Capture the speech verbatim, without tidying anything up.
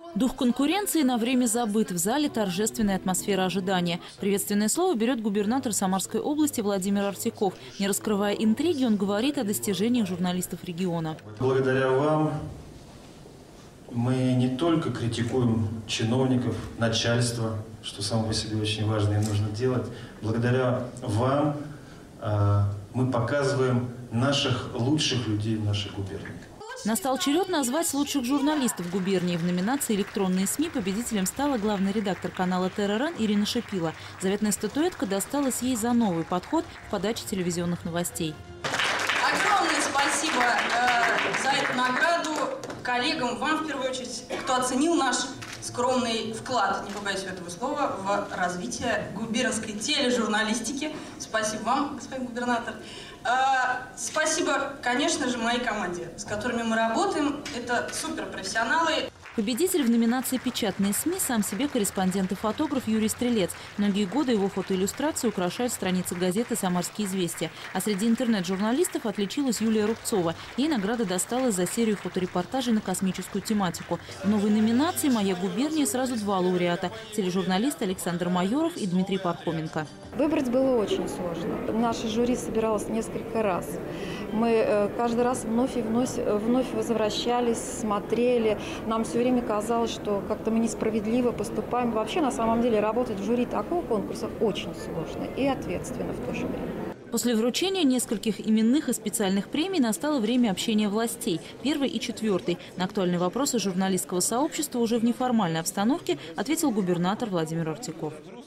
Дух конкуренции на время забыт. В зале торжественная атмосфера ожидания. Приветственное слово берет губернатор Самарской области Владимир Артиков. Не раскрывая интриги, он говорит о достижениях журналистов региона. Благодаря вам мы не только критикуем чиновников, начальство, что само по себе очень важно и нужно делать. Благодаря вам э, мы показываем наших лучших людей в нашей губернии. Настал черед назвать лучших журналистов губернии. В номинации «Электронные СМИ» победителем стала главный редактор канала ТРРН Ирина Шипила. Заветная статуэтка досталась ей за новый подход в подаче телевизионных новостей. Огромное спасибо э, за эту награду коллегам, вам в первую очередь, кто оценил наш скромный вклад, не побоюсь этого слова, в развитие губернской тележурналистики. Спасибо вам, господин губернатор. Э, спасибо, конечно же, моей команде, с которыми мы работаем. Это суперпрофессионалы. Победитель в номинации «Печатные СМИ» сам себе корреспондент и фотограф Юрий Стрелец. Многие годы его фотоиллюстрации украшают страницы газеты «Самарские известия». А среди интернет-журналистов отличилась Юлия Рубцова. Ей награда досталась за серию фоторепортажей на космическую тематику. В новой номинации «Моя губерния» сразу два лауреата – тележурналист Александр Майоров и Дмитрий Пархоменко. Выбрать было очень сложно. Наше жюри собиралось несколько раз. Мы каждый раз вновь и вновь, вновь возвращались, смотрели. Нам все время казалось, что как-то мы несправедливо поступаем. Вообще, на самом деле, работать в жюри такого конкурса очень сложно и ответственно в то же время. После вручения нескольких именных и специальных премий настало время общения властей. Первый и четвертый. На актуальные вопросы журналистского сообщества уже в неформальной обстановке ответил губернатор Владимир Артиков.